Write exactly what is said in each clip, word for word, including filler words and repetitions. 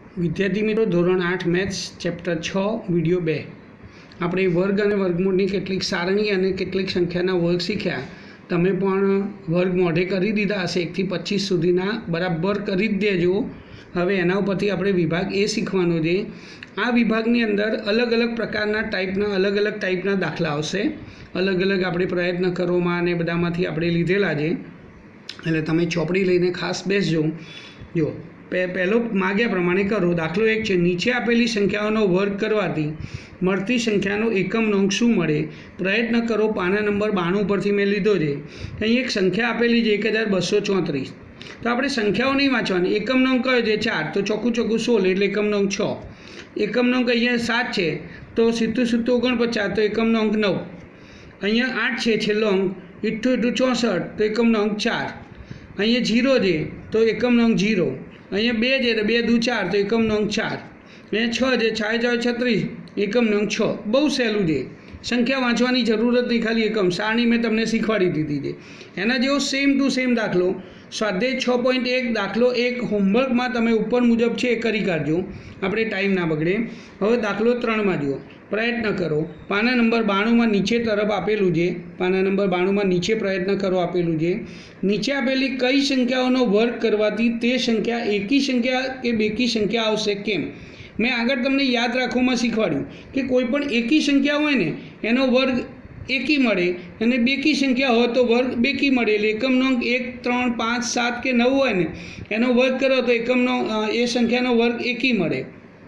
વિદ્યાર્થી મિત્રો, ધોરણ આઠ મેથ્સ ચેપ્ટર છ વિડીયો બે આપણે વર્ગ અને વર્ગમૂળની કેટલીક સારણી અને કેટલીક સંખ્યાના વર્ગ શીખ્યા. તમે પણ વર્ગ મોઢે કરી દીધા હશે. એકથી પચીસ સુધીના બરાબર કરી જ દેજો. હવે એના ઉપરથી આપણે વિભાગ એ શીખવાનો છે. આ વિભાગની અંદર અલગ અલગ પ્રકારના ટાઈપના અલગ અલગ ટાઈપના દાખલા આવશે. અલગ અલગ આપણે પ્રયત્ન કરોમાં અને બધામાંથી આપણે લીધેલા છે. એટલે તમે ચોપડી લઈને ખાસ બેસજો. જો પહેલો માગ્યા પ્રમાણે કરો. દાખલો એક છે, નીચે આપેલી સંખ્યાઓનો વર્ગ કરવાથી મળતી સંખ્યાનો એકમ અંક શું મળે? પ્રયત્ન કરો. પાના નંબર બાણું પરથી મેં લીધો છે. અહીં એક સંખ્યા આપેલી છે એક હજાર બસો ચોત્રીસ. તો આપણે સંખ્યાઓ નહીં વાંચવાની. એકમનો અંક કયો છે? ચાર. તો ચોખ્ખું ચોખ્ખું સોળ એટલે એકમનો અંક છ. એકમનો અંક અહીંયા સાત છે તો સિત્તું સિત્તું ઓગણપચાસ તો એકમનો અંક નવ. અહીંયા આઠ છે છેલ્લો અંક. ઇઠ્ઠું ઇઠ્ઠું ચોસઠ તો એકમનો અંક ચાર. અહીંયા જીરો છે તો એકમનો અંક જીરો. અહીંયા બે છે તો બે દુ ચાર તો એકમનો અંક ચાર. અહીંયા છ છે છાય ચાર છત્રીસ એકમનો અંક છ. બહુ સહેલું છે. સંખ્યા વાંચવાની જરૂર જ નહીં, ખાલી એકમ. સારણી મેં તમને શીખવાડી દીધી છે. એના જેવો સેમ ટુ સેમ દાખલો સ્વાધ્યાય છ પોઈન્ટ એક દાખલો એક હોમવર્કમાં તમે ઉપર મુજબ છે એ કરી કાઢજો, આપણે ટાઈમ ના બગડે. હવે દાખલો ત્રણમાં જુઓ. પ્રયત્ન કરો. પાના નંબર બાણુંમાં નીચે તરફ આપેલું છે. પાના નંબર બાણુંમાં નીચે પ્રયત્ન કરો આપેલું છે. નીચે આપેલી કઈ સંખ્યાઓનો વર્ગ કરવાથી તે સંખ્યા એકી સંખ્યા કે બેકી સંખ્યા આવશે? કેમ? મેં આગળ તમને યાદ રાખવામાં શીખવાડ્યું કે કોઈ પણ એકી સંખ્યા હોય ને એનો વર્ગ એકી મળે અને બેકી સંખ્યા હોય તો વર્ગ બેકી મળે. એટલે એકમનો અંક એક ત્રણ પાંચ સાત કે નવ હોય ને એનો વર્ગ કરો તો એકમનો એ સંખ્યાનો વર્ગ એકી મળે.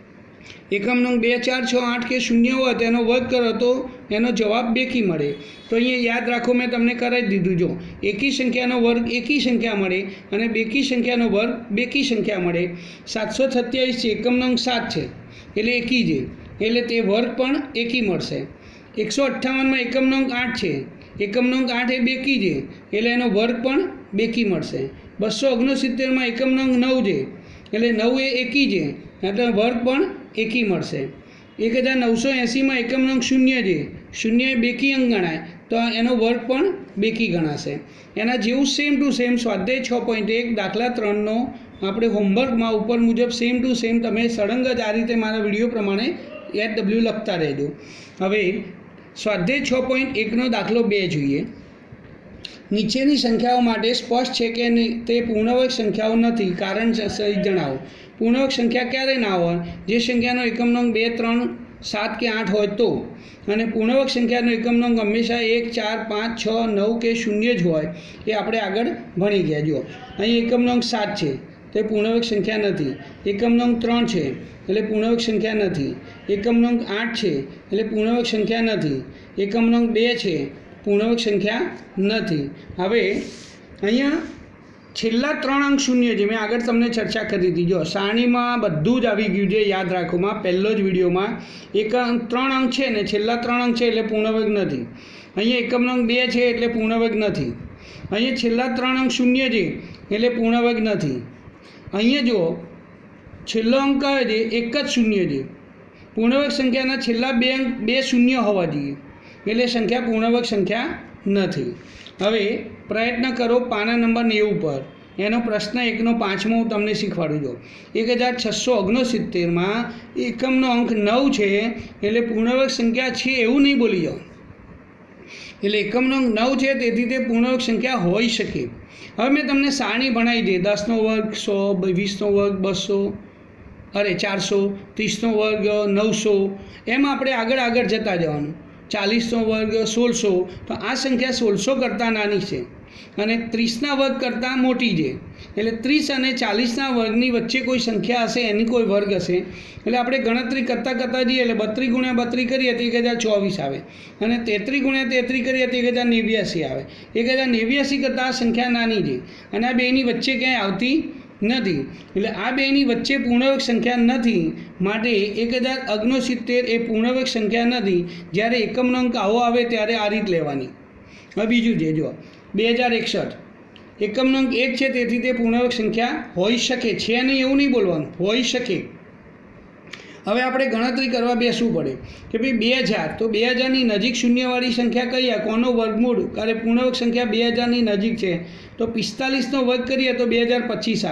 એકમનો અંક બે ચાર છ આઠ કે શૂન્ય હોય તો એનો વર્ગ કરો તો એનો જવાબ બેકી મળે. તો અહીંયા યાદ રાખો, મેં તમને કરાવી દીધું. જો એકી સંખ્યાનો વર્ગ એકી સંખ્યા મળે અને બેકી સંખ્યાનો વર્ગ બેકી સંખ્યા મળે. સાતસો સત્યાવીસ છે, એકમનો અંક સાત છે એટલે એકી છે, એટલે તે વર્ગ પણ એકી મળશે. એકસો અઠ્ઠાવનમાં એકમનો અંક આઠ છે, એકમનો અંક આઠ એ બેકી છે એટલે એનો વર્ગ પણ બેકી મળશે. બસો ઓગણસિત્તેરમાં એકમનો અંક નવ છે એટલે નવ એ એકી છે એટલે વર્ગ પણ એકી મળશે. એક હજાર નવસો એંસીમાં એકમનો અંક શૂન્ય છે, શૂન્ય એ બેકી અંક ગણાય તો એનો વર્ગ પણ બેકી ગણાશે. એના જેવું સેમ ટુ સેમ સ્વાધ્યાય છ પોઈન્ટ એક દાખલા ત્રણનો આપણે હોમવર્કમાં ઉપર મુજબ સેમ ટુ સેમ તમે સળંગ જ આ રીતે મારા વિડીયો પ્રમાણે એચ ડબલ્યુ લખતા રહેજો. હવે સ્વાધ્યાય છ પોઈન્ટ એકનો દાખલો બે જોઈએ. નીચેની સંખ્યાઓ માટે સ્પષ્ટ છે કે તે પૂર્ણવર્ગ સંખ્યાઓ નથી. કારણ સહિત જણાવો. પૂર્ણવર્ગ સંખ્યા ક્યારે ના હોય? જે સંખ્યાનો એકમનો અંક બે ત્રણ સાત કે આઠ હોય તો. અને પૂર્ણવર્ગ સંખ્યાનો એકમનો અંક હંમેશા એક ચાર પાંચ છ નવ કે શૂન્ય જ હોય એ આપણે આગળ ભણી ગયા. જો અહીં એકમનો અંક સાત છે તો એ પૂર્ણવર્ગ સંખ્યા નથી. એકમનો અંક ત્રણ છે એટલે પૂર્ણવર્ગ સંખ્યા નથી. એકમનો અંક આઠ છે એટલે પૂર્ણવર્ગ સંખ્યા નથી. એકમનો અંક બે છે, પૂર્ણવર્ગ સંખ્યા નથી. હવે અહીંયા છેલ્લા ત્રણ અંક શૂન્ય છે. મેં આગળ તમને ચર્ચા કરી હતી. જો સારણીમાં બધું જ આવી ગયું છે, યાદ રાખોમાં પહેલો જ વિડીયોમાં. એક અંક ત્રણ અંક છે ને છેલ્લા ત્રણ અંક છે એટલે પૂર્ણવર્ગ નથી. અહીંયા એકમનો અંક બે છે એટલે પૂર્ણવર્ગ નથી. અહીંયા છેલ્લા ત્રણ અંક શૂન્ય છે એટલે પૂર્ણવર્ગ નથી. અહીંયા જુઓ છેલ્લો અંક કયો છે? એક જ શૂન્ય છે. પૂર્ણવર્ગ સંખ્યાના છેલ્લા બે અંક બે શૂન્ય હોવા જોઈએ એટલે સંખ્યા પૂર્ણવર્ગ સંખ્યા નથી. હવે પ્રયત્ન કરો પાના નંબર નેવું પર. એનો પ્રશ્ન એકનો પાંચમો હું તમને શીખવાડું છું. એક હજાર છસો ઓગણસિત્તેરમાં એકમનો અંક નવ છે એટલે પૂર્ણવર્ગ સંખ્યા છે એવું નહીં બોલી જાઓ. એટલે એકમનો અંક નવ છે તેથી તે પૂર્ણવર્ગ સંખ્યા હોઈ શકે. હવે મેં તમને સારણી ભણાવી દે. દસનો વર્ગ સો, વીસનો વર્ગ બસો, અરે ચારસો, ત્રીસનો વર્ગ નવસો, એમ આપણે આગળ આગળ જતા જવાનું. ચાલીસનો વર્ગ સોળસો. તો આ સંખ્યા સોળસો કરતાં નાની છે અને ત્રીસના વર્ગ કરતાં મોટી છે. એટલે ત્રીસ અને ચાલીસના વર્ગની વચ્ચે કોઈ સંખ્યા હશે, એની કોઈ વર્ગ હશે. એટલે આપણે ગણતરી કરતાં કરતાં જઈએ એટલે બત્રીસ ગુણ્યા બત્રીસ કરીએ તો એક હજાર ચોવીસ આવે અને તેત્રીસ ગુણ્યા તેત્રીસ કરીએ તો એક હજાર નેવ્યાસી આવે. એક હજાર નેવ્યાસી કરતાં આ સંખ્યા નાની છે અને આ બેની વચ્ચે ક્યાંય આવતી નથી. એટલે આ બેની વચ્ચે પૂર્ણવર્ગ સંખ્યા નથી માટે એક હજાર ઓગણસિત્તેર એ પૂર્ણવર્ગ સંખ્યા નથી. જ્યારે એકમનો અંક આવો આવે ત્યારે આ રીત લેવાની. હવે બીજું છે, જો બે હજાર એકસઠ એકમનો અંક એક છે તેથી તે પૂર્ણવર્ગ સંખ્યા હોઈ શકે છે નહીં એવું નહીં બોલવાનું, હોઈ શકે. હવે આપણે ગણતરી કરવા બેસવું પડે કે ભાઈ બે હજાર તો બે હજારની નજીક શૂન્યવાળી સંખ્યા કઈ? કોનો વર્ગમૂળ? અરે પૂર્ણવર્ગ સંખ્યા બે હજારની નજીક છે તો પિસ્તાલીસનો વર્ગ કરીએ તો બે હજાર પચીસ આવે.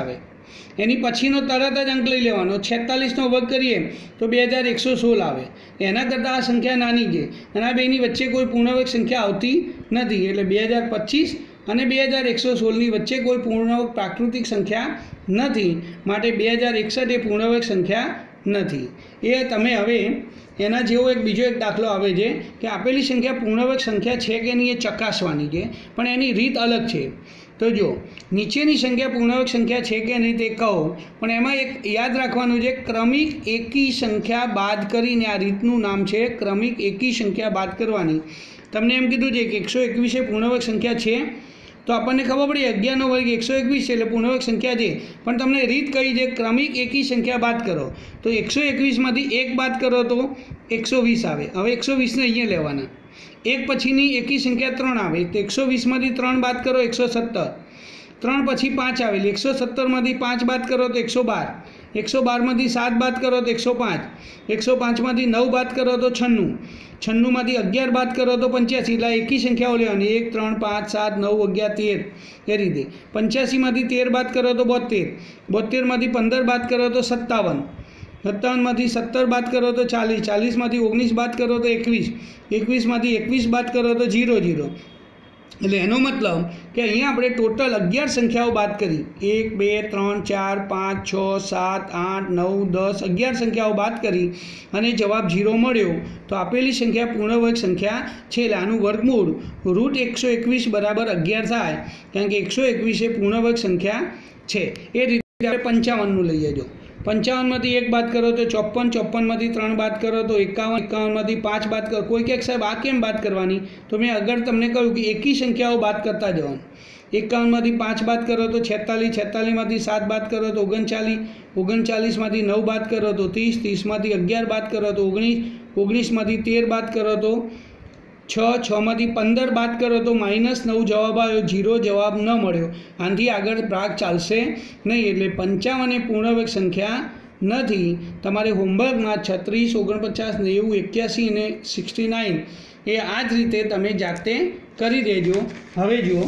एनी पछीनो तरत ज अंक लई लेवानो। छेतालीसनो वर्ग करीए तो बे हज़ार एक सौ सोल आवे। एना करता आ संख्या नानी छे अने आ बेनी वच्चे कोई पूर्णवर्ग संख्या आवती नथी एटले बे हज़ार पच्चीस अने बे हज़ार एक सौ सोल नी वच्चे कोई पूर्णवर्ग प्राकृतिक संख्या नथी माटे बे हज़ार एकसठ ए पूर्णवर्ग संख्या नथी। ए तमे हवे एना जेवो एक बीजो एक दाखलो आवे छे कि आपेली संख्या पूर्णवर्ग संख्या छे के नहीं ए चकासवानी छे पण एनी रीत अलग छे। तो जो नीचेनी संख्या पूर्णवर्ग संख्या है कि नहीं ते कहो पण एमां एक याद राखवानुं छे क्रमिक एकी संख्या बाद करीने आ रीतनुं नाम छे क्रमिक एकी संख्या बाद करवानी। तमने एम कीधुं छे कि एक सौ एकवीस ए पूर्णवर्ग संख्या है तो आपने खबर पड़ी अगियार नो वर्ग एक सौ एकवीस एटले पूर्णवर्ग संख्या है पण तमने रीत कही है क्रमिक एकी संख्या बाद करो तो एक सौ एकवीस मांथी एक बाद करो तो एक सौ वीस आवे। हवे एक सौ वीस ने अहींया लेवाना। एक पछीनी एकी संख्या त्रण आवे तो एक सौ वीस में त्रण बात करो एक सौ सत्तर। त्रण पछी पाँच आवे एक सौ सत्तर में पाँच बात करो तो एक सौ बार। एक सौ बार में सात बात करो तो एक सौ पाँच। एक सौ पाँच में नौ बात करो तो छन्नू। छन्नू में अगियार बात करो तो पंच्यासी। एटले एकी संख्याओ लेवानी एक त्रण पाँच सात नौ अगियार तेर ए रीते। पंच्यासी में तेर बात करो तो बोतेर। बोतेर में पंदर बात करो तो सत्तावन। सत्तावन में सत्तर बात करो तो चालीस। चालीस में ओगनीस बात करो तो एकवीस। एकवीस में एकवीस बात करो तो जीरो जीरो। એટલે એનો મતલબ કે અહીંયા આપણે ટોટલ અગિયાર સંખ્યાઓ બાદ કરી એક બે ત્રણ ચાર પાંચ છ સાત આઠ નવ દસ અગિયાર સંખ્યાઓ બાદ કરી અને જવાબ જીરો મળ્યો તો આપેલી સંખ્યા પૂર્ણવર્ગ સંખ્યા છે એટલે આનું વર્ગમૂળ રૂટ એકસો એકવીસ બરાબર અગિયાર થાય કારણ કે એકસો એકવીસ એ પૂર્ણવર્ગ સંખ્યા છે। એ રીતે આપણે પંચાવનનું લઈએ જો पंचावन में एक बात करो तो चौप्पन। चौप्पन में त्रण बात करो तो एकावन। एकावन में पाँच बात करो। कोई कहे साहब आ केम बात करवानी तो मैं अगर तमने कहूँ कि एक ही संख्याओं बात करता जवान। एकावन में पाँच बात करो तो छेतालीस। छेतालीस में सात बात करो तो ओगणचालीस। ओगणचालीस में नौ बात करो तो तीस। तीस में अगियार बात करो तो ओगनीस। ओगनीस में तेर बात करो तो छ। छ में पंदर बात करो तो माइनस नौ जवाब आयो जीरो जवाब न मळ्यो। आनाथी आगळ भाग चालशे नहीं एटले पंचावन ए पूर्णवर्ग संख्या नथी। तमारे होमवर्क में छत्रीस ओगणपचास नेवु एक्यासी ने सिक्सटी नाइन ए आ ज रीते तमे जाते करी देजो। हवे जो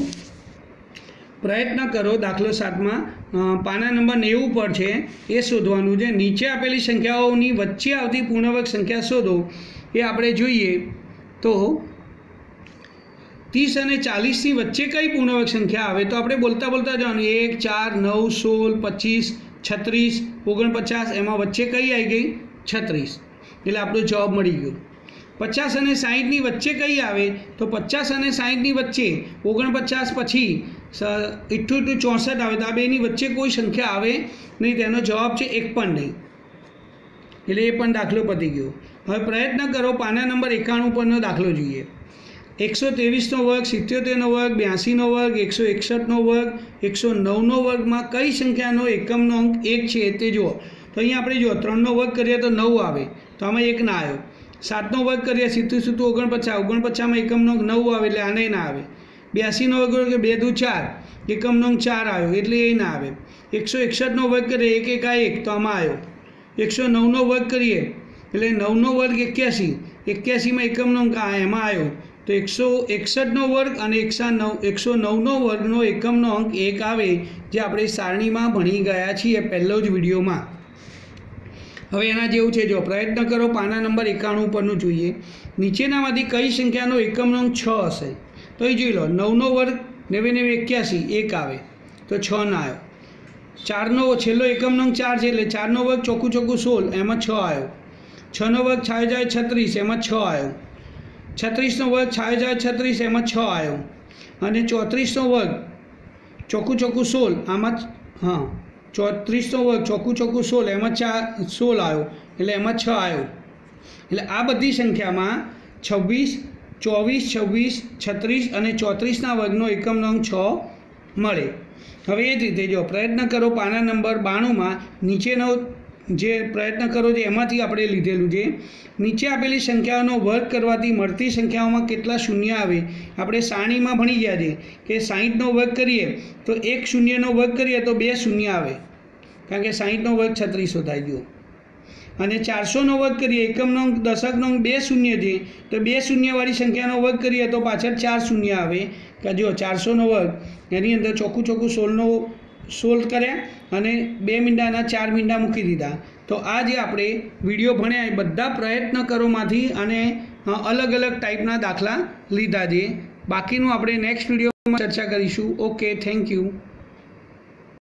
प्रयत्न करो दाखलो सात में पाना नंबर नेवु पर है ए शोधवानुं छे। नीचे आपेली संख्याओनी वच्चे आवती पूर्णवर्ग संख्या शोधो ए आपणे जोईए तो तीस और चालीस की वच्चे कई पूर्णवर्ग संख्या आए तो आपणे बोलता बोलता जाओ एक चार नौ सोल पच्चीस छत्रीस ओगणपचास एम वच्चे कई आई गई छत्रीस एटले आपणो जवाब मळी गयो। पचास और साठ की वच्चे कई आए तो पचास और साठ की वच्चे ओगणपचास पछी इट्ठू इट्ठू चौसठ आए तो आ बेनी वच्चे कोई संख्या आए नहीं तेनो जवाब है एक पण नहीं एटले ए पण दाखलो पती गयो। हवे प्रयत्न करो पाना नंबर एकाणु परनो दाखलो जोईए। एक सौ तेवीस नो वर्ग सित्योतेर नो वर्ग ब्यासी नो वर्ग एक सौ एकसठ नो वर्ग एक सौ नौ नो वर्ग में कई संख्यानो एकमनो अंक एक है ते जुओ तो अहीं आपणे जो त्रण नो वर्ग करीए तो नौ आवे तो आमां एक ना आव्यो। सात नो वर्ग करीए सीधुं सीधुं ओगणपचास। ओगणपचास में एकमनो अंक नौ आवे एटले आने ना आवे। ब्यासी नो वर्ग करीए बे दू चार एकमनो अंक चार आव्यो एटले ए ना आवे। एक सौ एकसठ नो वर्ग करीए एक एक आ एक तो आमां आव्यो। एक सौ नौ नो वर्ग करीए एटले नौ नो वर्ग एक्यासी। एक्यासी में एकमनो अंक आ एमां आव्यो तो एक सौ एकसठ नो वर्ग और एक सौ नौ एक सौ नौ नो वर्गनो एकमनो अंक एक आवे जे आपणे सारणी में भणी गया छीए पहलो ज विडियो में। हवे एना जेवुं छे जो प्रयत्न करो पाना नंबर एकाणु परनुं जोईए। नीचेनामांथी कई संख्यानो एकमनो अंक छ हशे तो ए जोई लो। नौ नो वर्ग नेवे नेवे एक्यासी एक आवे तो छ ना आव्यो। चार नो छेल्लो एकमनो अंक चार छे एटले चार नो वर्ग चोखुं चोखुं सोल एमां छ आव्यो। छ नो वर्ग छाई जाए छत्रीस एमां छ आव्यो। छत्रीस नो वर्ग छाई जाए छत्रीस एम छ आयो अने चौतरीस नो वर्ग चौकू चौकू सोल आम हाँ चौतरीस नो वर्ग चौकू चौकू सोल एम चार सोल आयो एटले एम छ आयो एटले आ बधी संख्या में छब्बीस चौवीस छब्बीस छत्रीस और चौतरीसना वर्गनो एकमनो अंक छ मळे। हवे ए ज रीते जो प्रयत्न करो पाना नंबर बाणु में नीचेनो जे प्रयत्न करो जे एमांथी आपणे लीधेलुं छे। नीचे आपेली संख्याओनो वर्ग करवाथी मळती संख्याओमां केटला शून्य आवे आपणे सारणीमां भणी गया छे कि साठ नो वर्ग करीए तो एक शून्यनो वर्ग करीए तो बे शून्य आवे कारण के साठ नो वर्ग छत्रीसो थाय जो अने चार सौ नो वर्ग करीए एकमनो अंक दशकनो अंक बे शून्य छे तो बे शून्यवाળી संख्यानो वर्ग करीए तो पाछळ चार शून्य आवे कि जो चार सौ नो वर्ग एनी अंदर चोखुं चोखुं सोलनो સોલ્વ કર્યા અને બે મીંડાના ચાર મીંડા મૂકી દીધા। તો આ જે આપણે વિડીયો ભણ્યા એ બધા પ્રયત્ન કરોમાંથી અને અલગ અલગ ટાઈપના દાખલા લીધા છે। બાકીનું આપણે નેક્સ્ટ વિડીયોમાં ચર્ચા કરીશું। Okay, thank you.